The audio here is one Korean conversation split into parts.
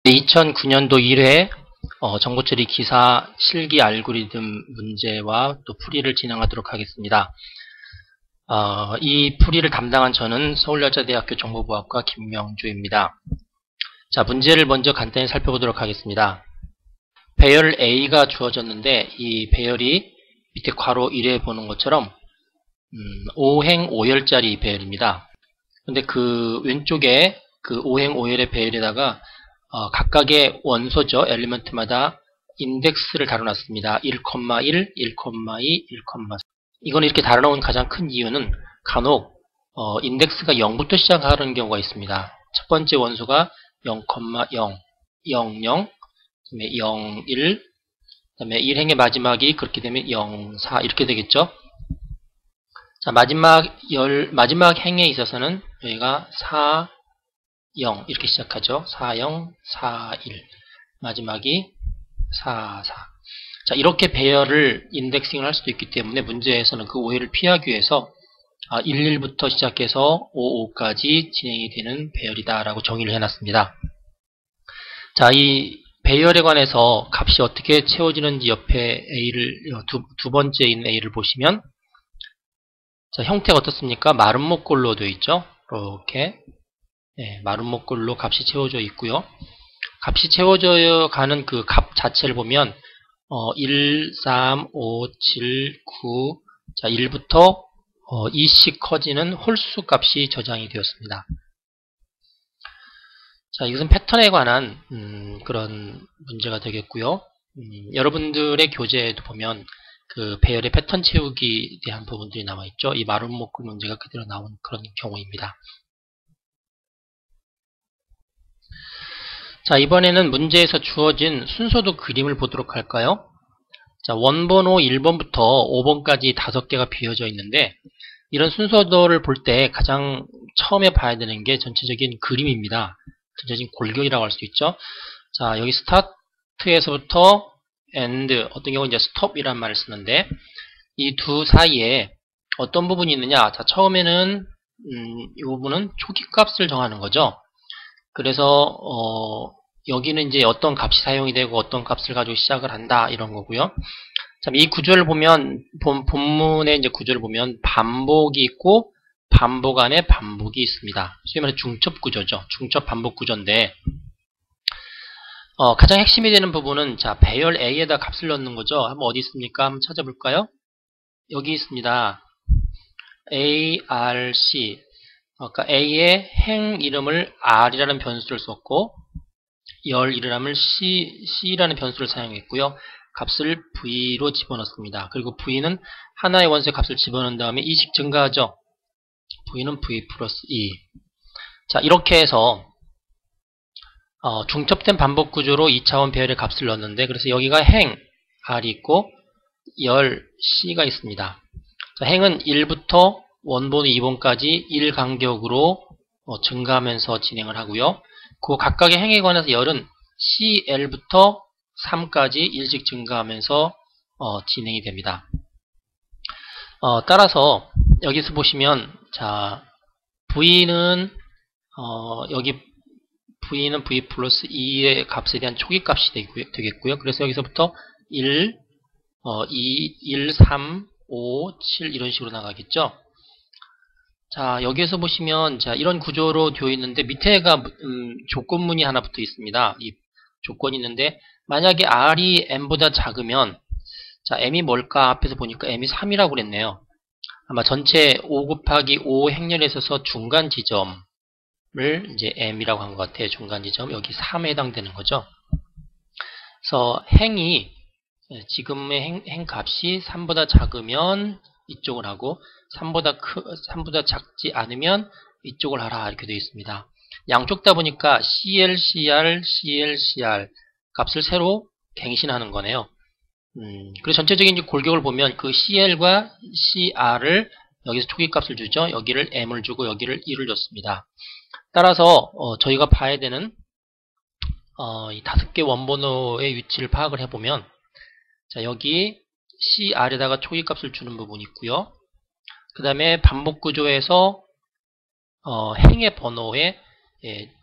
2009년도 1회 정보처리 기사 실기 알고리즘 문제와 또 풀이를 진행하도록 하겠습니다. 이 풀이를 담당한 저는 서울여자대학교 정보부학과 김명주입니다. 자, 문제를 먼저 간단히 살펴보도록 하겠습니다. 배열 A가 주어졌는데 이 배열이 밑에 괄호 1에 보는 것처럼 5행 5열짜리 배열입니다. 근데 그 왼쪽에 그 5행 5열의 배열에다가 각각의 원소죠. 엘리먼트마다 인덱스를 달아놨습니다. 1,1, 1,2, 1,4. 이건 이렇게 달아놓은 가장 큰 이유는 간혹 인덱스가 0부터 시작하는 경우가 있습니다. 첫 번째 원소가 0,0, 0, 0, 그다음에 0, 1, 그다음에 1행의 마지막이 그렇게 되면 0, 4 이렇게 되겠죠. 자, 마지막 행에 있어서는 여기가 4, 0 이렇게 시작하죠. 4, 0, 4, 1 마지막이 4, 4. 자, 이렇게 배열을 인덱싱을 할 수도 있기 때문에 문제에서는 그 오해를 피하기 위해서 1, 1부터 시작해서 5, 5까지 진행이 되는 배열이다 라고 정의를 해놨습니다. 자, 이 배열에 관해서 값이 어떻게 채워지는지 옆에 A를 두 번째인 A를 보시면 자, 형태가 어떻습니까? 마른 목골로 되어 있죠. 이렇게 마른 목골로 값이 채워져 있고요. 값이 채워져 가는 그 값 자체를 보면 1, 3, 5, 7, 9 자, 1부터 2씩 커지는 홀수 값이 저장이 되었습니다. 자, 이것은 패턴에 관한 그런 문제가 되겠고요. 여러분들의 교재에도 보면 그 배열의 패턴 채우기에 대한 부분들이 남아있죠. 이 마른 목골 문제가 그대로 나온 그런 경우입니다. 자, 이번에는 문제에서 주어진 순서도 그림을 보도록 할까요? 자, 원번호 1번부터 5번까지 5개가 비어져 있는데 이런 순서도를 볼 때 가장 처음에 봐야 되는 게 전체적인 그림입니다. 전체적인 골격이라고 할 수 있죠. 자, 여기 스타트에서부터 end, 어떤 경우는 이제 stop이란 말을 쓰는데 이 두 사이에 어떤 부분이 있느냐. 자, 처음에는 이 부분은 초기 값을 정하는 거죠. 그래서 여기는 이제 어떤 값이 사용이 되고 어떤 값을 가지고 시작을 한다 이런 거고요. 자, 이 구조를 보면 본문의 이제 구조를 보면 반복이 있고 반복 안에 반복이 있습니다. 소위 말해 중첩 구조죠. 중첩 반복 구조인데 가장 핵심이 되는 부분은 자, 배열 A에다 값을 넣는 거죠. 한번 어디 있습니까? 한번 찾아볼까요? 여기 있습니다. A, R, C. 그러니까 A의 행 이름을 R이라는 변수를 썼고 열 이름을 C라는 변수를 사용했고요. 값을 V로 집어넣습니다. 그리고 V는 하나의 원소의 값을 집어넣은 다음에 2씩 증가하죠. V는 V 플러스 2. 자, 이렇게 해서 중첩된 반복 구조로 2차원 배열의 값을 넣었는데 그래서 여기가 행 R이 있고 열 C가 있습니다. 자, 행은 1부터 원본 2번까지 1 간격으로 증가하면서 진행을 하고요. 그 각각의 행에 관해서 열은 CL부터 3까지 1씩 증가하면서 진행이 됩니다. 따라서 여기서 보시면 자, V는 여기 V는 V 플러스 2의 값에 대한 초기 값이 되겠고요. 그래서 여기서부터 1, 2, 1, 3, 5, 7 이런 식으로 나가겠죠. 자, 여기에서 보시면 자, 이런 구조로 되어 있는데 밑에가 조건문이 하나 붙어 있습니다. 이 조건이 있는데 만약에 R이 M보다 작으면 자, M이 뭘까? 앞에서 보니까 M이 3이라고 그랬네요. 아마 전체 5 곱하기 5 행렬에 있어서 중간 지점을 이제 M이라고 한 것 같아요. 중간 지점. 여기 3에 해당되는 거죠. 그래서 행이 지금의 행 값이 3보다 작으면 이쪽을 하고 3보다 작지 않으면 이쪽을 하라 이렇게 되어 있습니다. 양쪽 다 보니까 CL, CR, CL, CR 값을 새로 갱신하는 거네요. 그리고 전체적인 골격을 보면 그 CL과 CR을 여기서 초기 값을 주죠. 여기를 M을 주고 여기를 1을 줬습니다. 따라서 저희가 봐야 되는 이 5개 원번호의 위치를 파악을 해보면 자, 여기 CR에다가 초기 값을 주는 부분이 있고요. 그 다음에 반복 구조에서 행의 번호에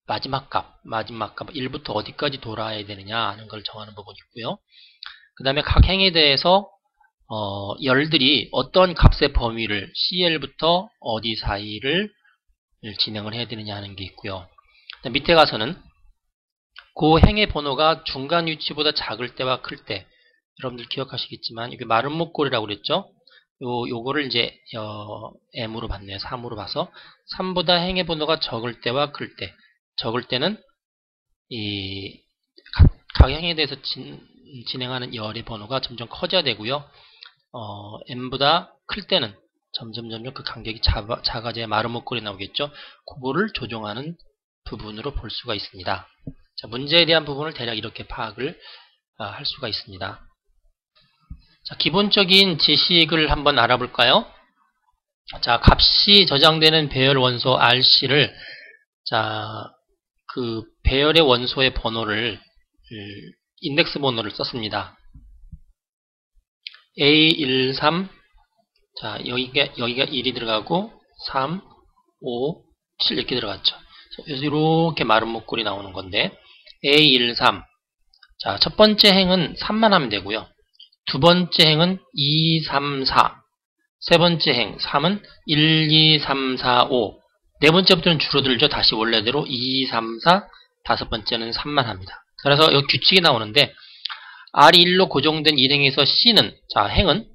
마지막 값 1부터 어디까지 돌아야 되느냐 하는 걸 정하는 부분이 있고요. 그 다음에 각 행에 대해서 열들이 어떤 값의 범위를 CL부터 어디 사이를 진행을 해야 되느냐 하는 게 있고요. 밑에 가서는 그 행의 번호가 중간 위치보다 작을 때와 클 때, 여러분들 기억하시겠지만 이게 마른 목골이라고 그랬죠. 요거를 이제 M으로 봤네요. 3으로 봐서 3보다 행의 번호가 적을 때와 클 때, 적을 때는 이 각 행에 대해서 진행하는 열의 번호가 점점 커져야 되고요. M보다 클 때는 점점 그 간격이 작아져야 마른 목골이 나오겠죠. 그거를 조정하는 부분으로 볼 수가 있습니다. 자, 문제에 대한 부분을 대략 이렇게 파악을 할 수가 있습니다. 자, 기본적인 지식을 한번 알아볼까요? 자, 값이 저장되는 배열 원소 RC를, 자, 그 배열의 원소의 번호를, 인덱스 번호를 썼습니다. A13, 자, 여기가 1이 들어가고, 3, 5, 7 이렇게 들어갔죠. 이렇게 마른 목골이 나오는 건데, A13. 자, 첫 번째 행은 3만 하면 되고요. 두 번째 행은 2, 3, 4. 세 번째 행 3은 1, 2, 3, 4, 5. 네 번째부터는 줄어들죠. 다시 원래대로 2, 3, 4. 다섯 번째는 3만 합니다. 그래서 여기 규칙이 나오는데 R이 1로 고정된 1행에서 C는, 자, 행은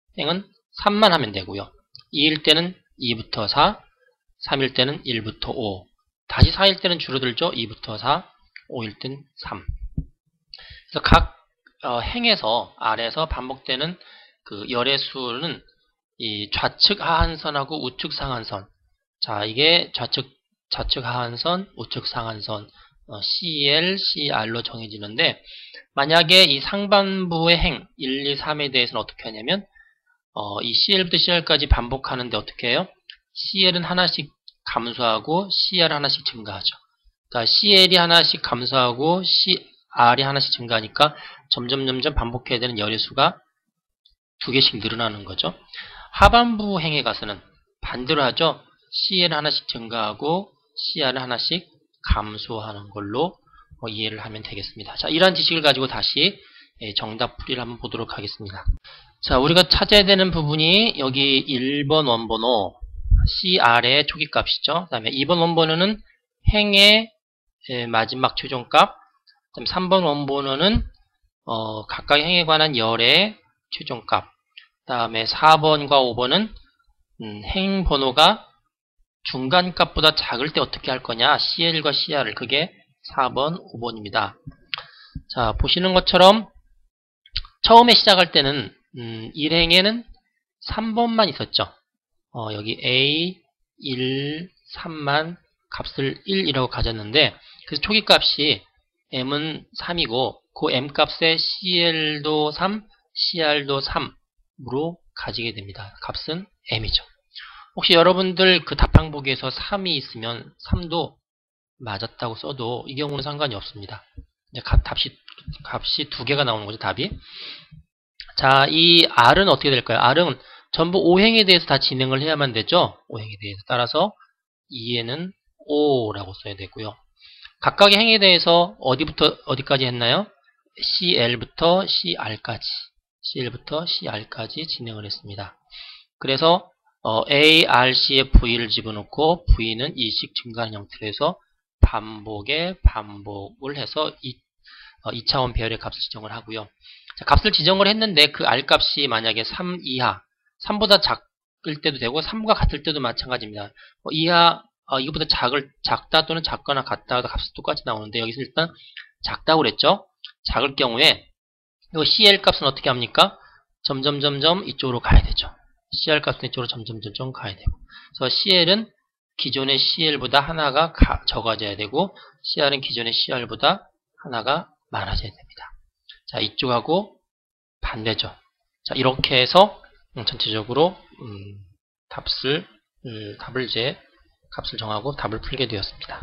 3만 하면 되고요. 2일 때는 2부터 4, 3일 때는 1부터 5. 다시 4일 때는 줄어들죠. 2부터 4, 5일 때는 3. 그래서 각 행에서 R에서 반복되는 그 열의 수는 이 좌측 하한선하고 우측 상한선. 자, 이게 좌측 하한선, 우측 상한선 CL, CR로 정해지는데, 만약에 이 상반부의 행 1, 2, 3에 대해서는 어떻게 하냐면 이 CL부터 CR까지 반복하는데 어떻게 해요? CL은 하나씩 감소하고 CR 하나씩 증가하죠. 그러니까 CL이 하나씩 감소하고 CR이 하나씩 증가하니까 점점 반복해야 되는 열의 수가 2개씩 늘어나는 거죠. 하반부 행에 가서는 반대로 하죠. CL 하나씩 증가하고 CR 하나씩 감소하는 걸로 이해를 하면 되겠습니다. 자, 이러한 지식을 가지고 다시 정답 풀이를 한번 보도록 하겠습니다. 자, 우리가 찾아야 되는 부분이 여기 1번 원번호 CR의 초기값이죠. 그 다음에 2번 원번호는 행의 마지막 최종값, 그 다음에 3번 원번호는 각각 행에 관한 열의 최종값, 그 다음에 4번과 5번은 행 번호가 중간값보다 작을 때 어떻게 할 거냐, CL과 CR을, 그게 4번, 5번입니다. 자, 보시는 것처럼 처음에 시작할 때는 1행에는 3번만 있었죠. 여기 A, 1, 3만 값을 1이라고 가졌는데, 그래서 초기값이 M은 3이고 그 M값에 CL도 3, CR도 3으로 가지게 됩니다. 값은 M이죠. 혹시 여러분들 그 답항보기에서 3이 있으면 3도 맞았다고 써도 이 경우는 상관이 없습니다. 이제 값이 2개가 나오는 거죠, 답이. 자, 이 R은 어떻게 될까요? R은 전부 5행에 대해서 다 진행을 해야만 되죠. 5행에 대해서. 따라서 2에는 5라고 써야 되고요. 각각의 행에 대해서 어디부터 어디까지 했나요? CL부터 CR까지 진행을 했습니다. 그래서 A, R, C의 V를 집어넣고 V는 2씩 증가하는 형태로 해서 반복을 해서 2차원 배열의 값을 지정을 하고요. 자, 값을 지정을 했는데 그 R 값이 만약에 3 이하, 3보다 작을 때도 되고 3과 같을 때도 마찬가지입니다. 이하, 이거보다 작다 또는 작거나 같다 하다 값이 똑같이 나오는데 여기서 일단 작다고 그랬죠. 작을 경우에 이 CL 값은 어떻게 합니까? 점점 이쪽으로 가야 되죠. CR 값은 이쪽으로 점점 가야 되고, 그래서 CL은 기존의 CL보다 하나가 적어져야 되고 CR은 기존의 CR보다 하나가 많아져야 됩니다. 자, 이쪽하고 반대죠. 자, 이렇게 해서 전체적으로 값을 정하고 답을 풀게 되었습니다.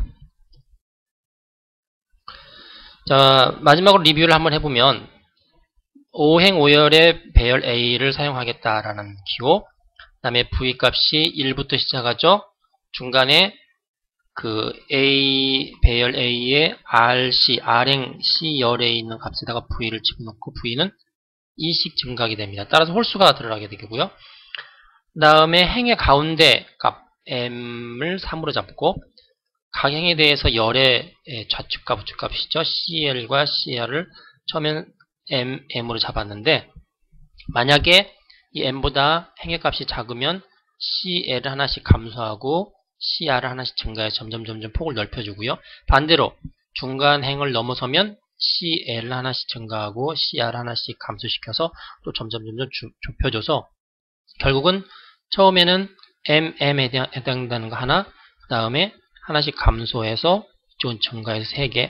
자, 마지막으로 리뷰를 한번 해보면 5행 5열의 배열 A를 사용하겠다라는 기호, 그 다음에 V값이 1부터 시작하죠. 중간에 그 A, 배열 A에 RC, R행 C열에 있는 값에다가 V를 집어넣고 V는 2씩 증가하게 됩니다. 따라서 홀수가 들어가게 되고요. 그 다음에 행의 가운데 값 M을 3으로 잡고 각 행에 대해서 열의 좌측과 우측값이죠. CL과 CR을 처음엔 M으로 잡았는데 만약에 이 M보다 행의 값이 작으면 CL을 하나씩 감소하고 CR을 하나씩 증가해서 점점 폭을 넓혀주고요. 반대로 중간 행을 넘어서면 CL을 하나씩 증가하고 CR을 하나씩 감소시켜서 또 점점 좁혀줘서 결국은 처음에는 M에 해당되는 거 하나, 그 다음에 하나씩 감소해서 이쪽은 증가해서 3개,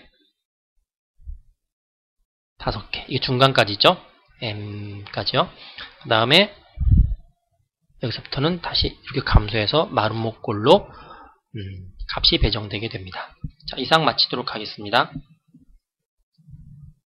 5개. 이게 중간까지죠. M까지요. 그 다음에 여기서부터는 다시 이렇게 감소해서 마름모꼴로 값이 배정되게 됩니다. 자, 이상 마치도록 하겠습니다.